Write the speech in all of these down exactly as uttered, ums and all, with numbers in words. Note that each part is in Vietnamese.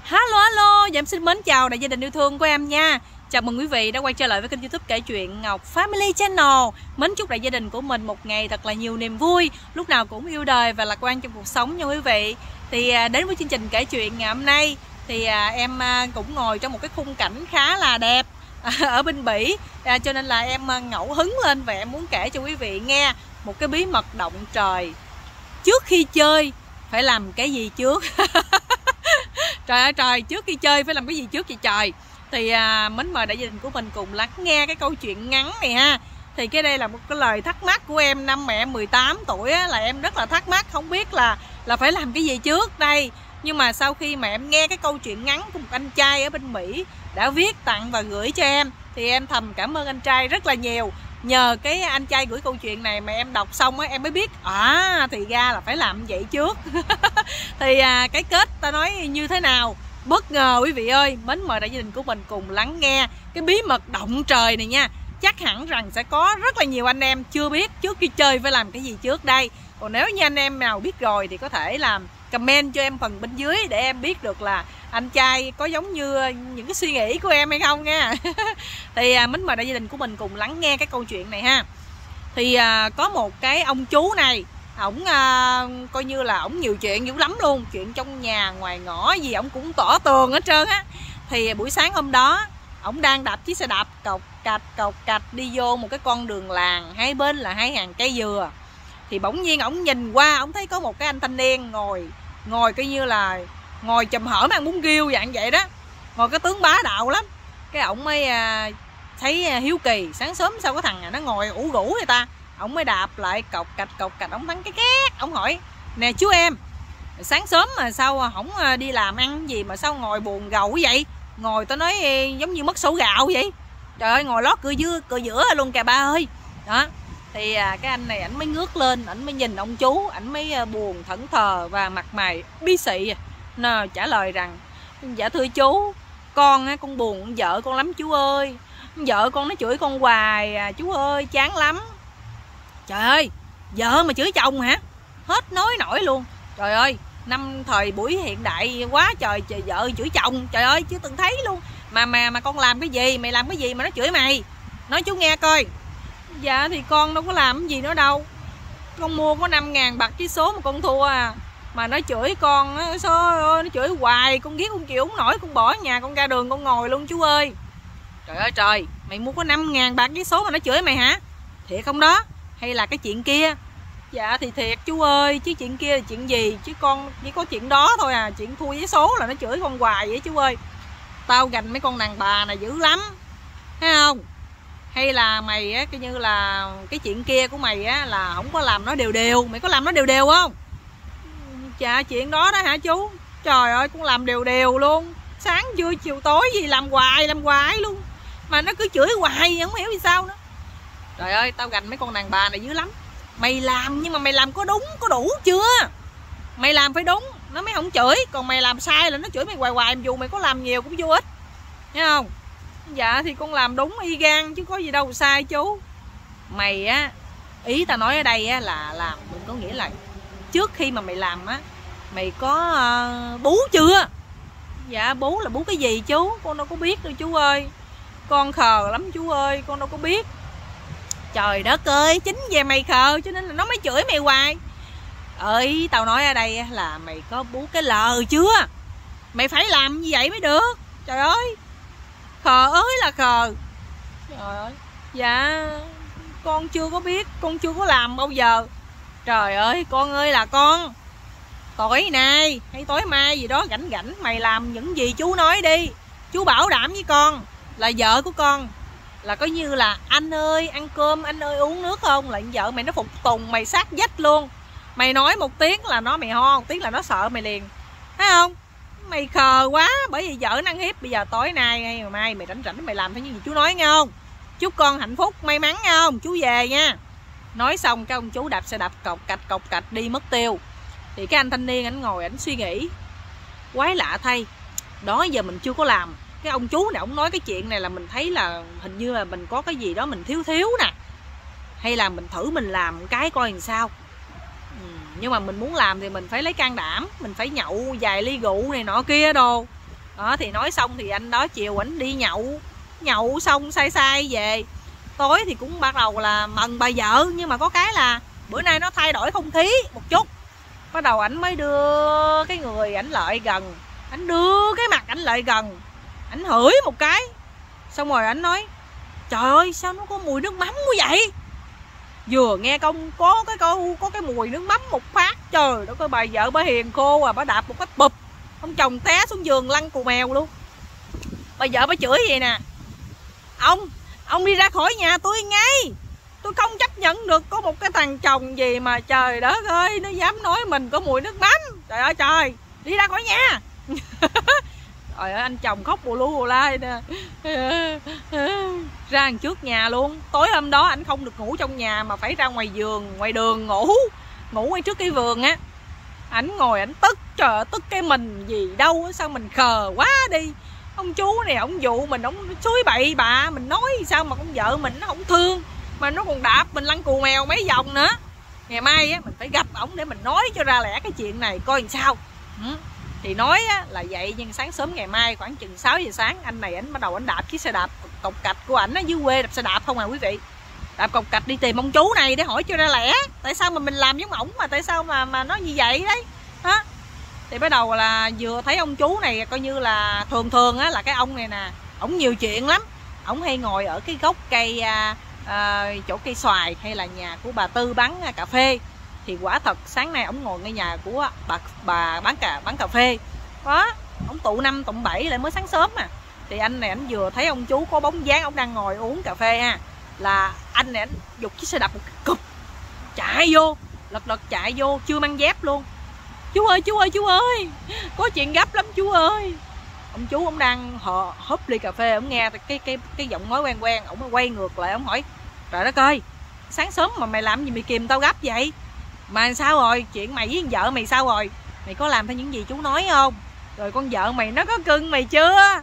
Hello hello, dạ em xin mến chào đại gia đình yêu thương của em nha. Chào mừng quý vị đã quay trở lại với kênh YouTube kể chuyện Ngọc Family Channel. Mến chúc đại gia đình của mình một ngày thật là nhiều niềm vui, lúc nào cũng yêu đời và lạc quan trong cuộc sống nha quý vị. Thì đến với chương trình kể chuyện ngày hôm nay thì em cũng ngồi trong một cái khung cảnh khá là đẹp ở bên Bỉ, cho nên là em ngẫu hứng lên và em muốn kể cho quý vị nghe một cái bí mật động trời. Trước khi chơi phải làm cái gì trước? Trời ơi trời, trước khi chơi phải làm cái gì trước vậy trời? Thì à, mến mời đại gia đình của mình cùng lắng nghe cái câu chuyện ngắn này ha. Thì cái đây là một cái lời thắc mắc của em năm mẹ mười tám tuổi á, là em rất là thắc mắc không biết là là phải làm cái gì trước đây. Nhưng mà sau khi mà em nghe cái câu chuyện ngắn của một anh trai ở bên Mỹ đã viết tặng và gửi cho em, thì em thầm cảm ơn anh trai rất là nhiều. Nhờ cái anh trai gửi câu chuyện này mà em đọc xong á, em mới biết à thì ra là phải làm vậy trước. Thì à, cái kết ta nói như thế nào? Bất ngờ quý vị ơi. Mến mời đại gia đình của mình cùng lắng nghe cái bí mật động trời này nha. Chắc hẳn rằng sẽ có rất là nhiều anh em chưa biết trước khi chơi phải làm cái gì trước đây. Còn nếu như anh em nào biết rồi thì có thể làm comment cho em phần bên dưới để em biết được là anh trai có giống như những cái suy nghĩ của em hay không nha. Thì à, mến mời đại gia đình của mình cùng lắng nghe cái câu chuyện này ha. Thì à, có một cái ông chú này, ổng à, coi như là ổng nhiều chuyện dữ lắm luôn, chuyện trong nhà ngoài ngõ gì ổng cũng tỏ tường hết trơn á. Thì buổi sáng hôm đó ổng đang đạp chiếc xe đạp cộc cạch cộc cạch đi vô một cái con đường làng, hai bên là hai hàng cây dừa. Thì bỗng nhiên ổng nhìn qua, ổng thấy có một cái anh thanh niên ngồi ngồi coi như là ngồi chùm hởm ăn bún riêu dạng vậy đó, ngồi cái tướng bá đạo lắm. Cái ổng mới à, thấy hiếu kỳ, sáng sớm sao có thằng này nó ngồi ủ rũ người ta. Ổng mới đạp lại cộc cạch cộc cạch, ổng thắng cái két. Ổng hỏi: nè chú em, sáng sớm mà sao không đi làm ăn gì mà sao ngồi buồn gầu vậy? Ngồi tao nói giống như mất sổ gạo vậy. Trời ơi, ngồi lót cửa giữa cửa giữa luôn kìa ba ơi. Đó. Thì à, cái anh này ảnh mới ngước lên, ảnh mới nhìn ông chú, ảnh mới buồn thẫn thờ và mặt mày bí xị. Nó trả lời rằng: dạ thưa chú, con con buồn vợ con lắm chú ơi. Vợ con nó chửi con hoài à, chú ơi, chán lắm. Trời ơi, vợ mà chửi chồng hả? Hết nói nổi luôn. Trời ơi, năm thời buổi hiện đại quá trời, trời vợ chửi chồng, trời ơi chưa từng thấy luôn. Mà mà mà con làm cái gì, mày làm cái gì mà nó chửi mày? Nói chú nghe coi. Dạ thì con đâu có làm cái gì nữa đâu. Con mua có năm ngàn bạc cái số mà con thua à. Mà nó chửi con á, nó chửi hoài, con ghét con chịu không nổi, con bỏ nhà con ra đường con ngồi luôn chú ơi. Trời ơi trời, mày mua có năm ngàn bạc cái số mà nó chửi mày hả? Thiệt không đó? Hay là cái chuyện kia? Dạ thì thiệt chú ơi, chứ chuyện kia là chuyện gì? Chứ con chỉ có chuyện đó thôi à. Chuyện thua với số là nó chửi con hoài vậy chú ơi. Tao gành mấy con đàn bà này dữ lắm, thấy không? Hay là mày á, coi như là cái chuyện kia của mày á là không có làm nó đều đều. Mày có làm nó đều đều không? Dạ chuyện đó đó hả chú? Trời ơi, con làm đều đều luôn. Sáng trưa chiều tối gì làm hoài làm hoài luôn. Mà nó cứ chửi hoài, không hiểu vì sao nữa. Trời ơi, tao gành mấy con đàn bà này dữ lắm. Mày làm nhưng mà mày làm có đúng, có đủ chưa? Mày làm phải đúng, nó mới không chửi. Còn mày làm sai là nó chửi mày hoài hoài, dù mày có làm nhiều cũng vô ích. Thấy không? Dạ thì con làm đúng y gan chứ có gì đâu sai chú. Mày á, ý tao nói ở đây á là làm, mình có nghĩa là trước khi mà mày làm á, mày có uh, bú chưa? Dạ bú là bú cái gì chú? Con đâu có biết đâu chú ơi. Con khờ lắm chú ơi, con đâu có biết. Trời đất ơi, chính về mày khờ cho nên là nó mới chửi mày hoài. Ơi, tao nói ở đây là mày có bú cái lờ chưa? Mày phải làm như vậy mới được. Trời ơi, khờ ơi là khờ. Trời ơi, dạ con chưa có biết, con chưa có làm bao giờ. Trời ơi, con ơi là con, tối nay hay tối mai gì đó rảnh rảnh mày làm những gì chú nói đi. Chú bảo đảm với con là vợ của con là coi như là anh ơi ăn cơm, anh ơi uống nước không, là vợ mày nó phục tùng mày sát vách luôn. Mày nói một tiếng là nó mày ho, một tiếng là nó sợ mày liền, thấy không? Mày khờ quá, bởi vì vợ nó ăn hiếp. Bây giờ tối nay hay ngày mai mày rảnh rảnh mày làm theo những gì chú nói nghe không? Chúc con hạnh phúc may mắn nghe không? Chú về nha. Nói xong cái ông chú đạp xe đạp cộc cạch cộc cạch đi mất tiêu. Thì cái anh thanh niên ảnh ngồi ảnh suy nghĩ, quái lạ thay, đó giờ mình chưa có làm. Cái ông chú này ông nói cái chuyện này là mình thấy là hình như là mình có cái gì đó mình thiếu thiếu nè, hay là mình thử mình làm cái coi làm sao. ừ, nhưng mà mình muốn làm thì mình phải lấy can đảm, mình phải nhậu vài ly rượu này nọ kia đồ. Đó thì nói xong thì anh đó chiều ảnh đi nhậu, nhậu xong say say về. Tối thì cũng bắt đầu là mần bà vợ, nhưng mà có cái là bữa nay nó thay đổi không khí một chút. Bắt đầu ảnh mới đưa cái người ảnh lại gần, ảnh đưa cái mặt ảnh lại gần, ảnh hửi một cái, xong rồi ảnh nói trời ơi sao nó có mùi nước mắm quá vậy. Vừa nghe công có cái câu có cái mùi nước mắm một phát, trời đó, coi bà vợ bà hiền khô à, bà đạp một cái bụp, ông chồng té xuống giường lăn cù mèo luôn. Bà vợ bà chửi vậy nè: ông ông đi ra khỏi nhà tôi ngay, tôi không chấp nhận được có một cái thằng chồng gì mà trời đất ơi nó dám nói mình có mùi nước mắm. Trời ơi trời, đi ra khỏi nhà. Trời ơi, anh chồng khóc bù lu bù la nè, ra đằng trước nhà luôn. Tối hôm đó anh không được ngủ trong nhà mà phải ra ngoài vườn, ngoài đường ngủ, ngủ ngay trước cái vườn á. Ảnh ngồi ảnh tức, trời ơi, tức cái mình gì đâu, sao mình khờ quá đi. Ông chú này ổng dụ mình, ổng suối bậy bạ, mình nói sao mà con vợ mình nó không thương, mà nó còn đạp mình lăn cù mèo mấy vòng nữa. Ngày mai á mình phải gặp ổng để mình nói cho ra lẽ cái chuyện này coi làm sao. Ừ. Thì nói á, là vậy, nhưng sáng sớm ngày mai khoảng chừng sáu giờ sáng, anh này ảnh bắt đầu ảnh đạp chiếc xe đạp cộc cạch của ảnh á, dưới quê đạp xe đạp không à quý vị. Đạp cộc cạch đi tìm ông chú này để hỏi cho ra lẽ tại sao mà mình làm giống ổng, mà tại sao mà mà nó như vậy đấy. Đó. Thì bắt đầu là vừa thấy ông chú này coi như là thường thường á, là cái ông này nè, ổng nhiều chuyện lắm. Ổng hay ngồi ở cái gốc cây à, à, chỗ cây xoài hay là nhà của bà Tư bán cà phê. Thì quả thật sáng nay ổng ngồi ngay nhà của bà bà bán cà bán cà phê. Đó, ổng tụ năm tụ bảy lại mới sáng sớm mà. Thì anh này ảnh vừa thấy ông chú có bóng dáng ổng đang ngồi uống cà phê ha, là anh này ảnh giục chiếc xe đạp một cục chạy vô, lật lật chạy vô, chưa mang dép luôn. Chú ơi chú ơi chú ơi, có chuyện gấp lắm chú ơi. Ông chú ông đang họ húp ly cà phê, ông nghe cái cái cái giọng nói quen quen, ông quay ngược lại ông hỏi trời đất ơi, sáng sớm mà mày làm gì mày kìm tao gấp vậy, mà sao rồi, chuyện mày với vợ mày sao rồi, mày có làm theo những gì chú nói không, rồi con vợ mày nó có cưng mày chưa?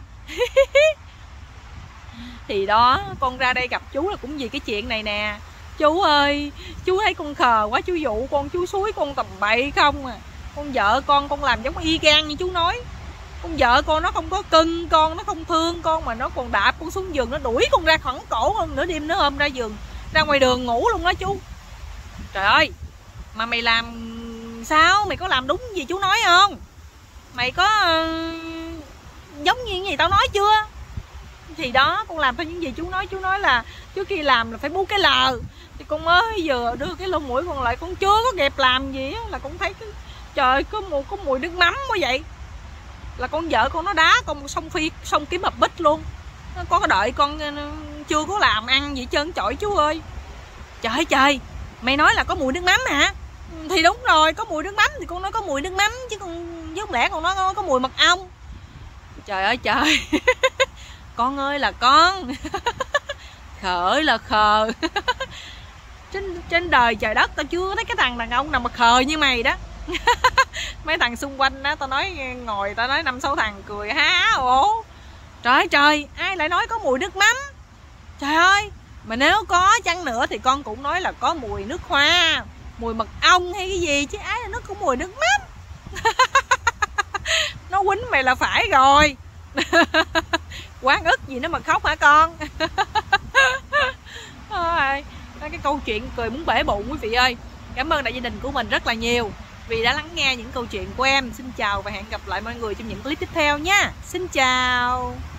Thì đó, con ra đây gặp chú là cũng vì cái chuyện này nè. Chú ơi, chú thấy con khờ quá, chú dụ con, chú xúi con tầm bậy không à. Con vợ con, con làm giống y gan như chú nói. Con vợ con nó không có cưng con, nó không thương con, mà nó còn đạp con xuống giường, nó đuổi con ra khỏi cổ con, nửa đêm nó ôm ra giường, ra ngoài đường ngủ luôn đó chú. Trời ơi, mà mày làm sao, mày có làm đúng gì chú nói không? Mày có uh, giống như gì tao nói chưa? Thì đó, con làm theo những gì chú nói. Chú nói là trước khi làm là phải bú cái lờ. Thì con mới vừa đưa cái lỗ mũi con lại, con chưa có kịp làm gì á, là con thấy cái trời, có mùi có mùi nước mắm quá vậy. Là con vợ con nó đá con một sông phi sông kiếm bập bích luôn. Nó có đợi con chưa có làm ăn gì trơn trọi chú ơi. Trời ơi trời, mày nói là có mùi nước mắm hả? Thì đúng rồi, có mùi nước mắm thì con nói có mùi nước mắm, chứ con chứ không lẽ con nói có mùi mật ong. Trời ơi trời. Con ơi là con. Khờ ơi là khờ. trên, trên đời trời đất tao chưa thấy cái thằng đàn ông nào mà khờ như mày đó. Mấy thằng xung quanh đó, tao nói ngồi tao nói năm sáu thằng cười há ổ. Trời ơi trời, ai lại nói có mùi nước mắm? Trời ơi, mà nếu có chăng nữa thì con cũng nói là có mùi nước hoa, mùi mật ong hay cái gì, chứ ai là nó có mùi nước mắm. Nó quýnh mày là phải rồi. Quán ức gì nó mà khóc hả con? Thôi, cái câu chuyện cười muốn bể bụng quý vị ơi. Cảm ơn đại gia đình của mình rất là nhiều vì đã lắng nghe những câu chuyện của em. Xin chào và hẹn gặp lại mọi người trong những clip tiếp theo nha. Xin chào.